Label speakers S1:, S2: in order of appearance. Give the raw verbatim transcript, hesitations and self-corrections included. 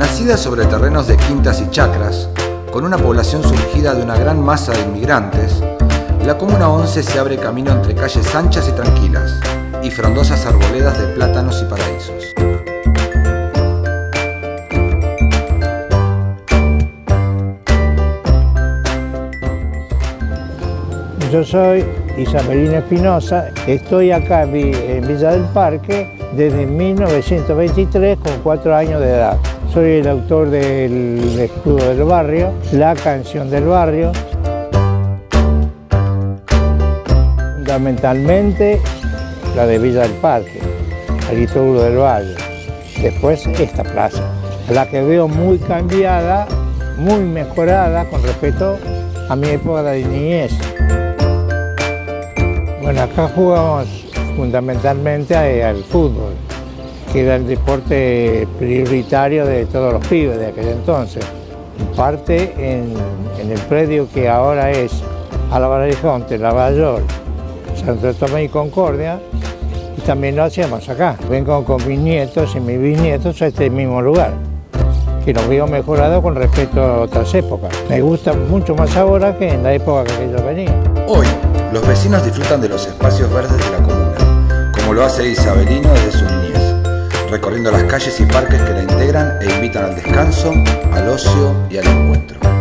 S1: Nacida sobre terrenos de quintas y chacras, con una población surgida de una gran masa de inmigrantes, la Comuna once se abre camino entre calles anchas y tranquilas y frondosas arboledas de plátanos y paraísos.
S2: Yo soy Isabelino Espinosa, estoy acá en Villa del Parque desde mil novecientos veintitrés con cuatro años de edad. Soy el autor del escudo del barrio, la canción del barrio. Fundamentalmente la de Villa del Parque, Aristóbulo del Valle. Después esta plaza, la que veo muy cambiada, muy mejorada con respecto a mi época de niñez. Bueno, acá jugamos fundamentalmente al fútbol, que era el deporte prioritario de todos los pibes de aquel entonces. En parte en, en el predio que ahora es Álvaro Elijonte, Lavallol, Santo Tomé y Concordia, y también lo hacíamos acá. Vengo con mis nietos y mis bisnietos a este mismo lugar, que lo veo mejorado con respecto a otras épocas. Me gusta mucho más ahora que en la época que yo venía.
S1: Hoy, los vecinos disfrutan de los espacios verdes de la comuna, como lo hace Isabelino desde su niñez, recorriendo las calles y parques que la integran e invitan al descanso, al ocio y al encuentro.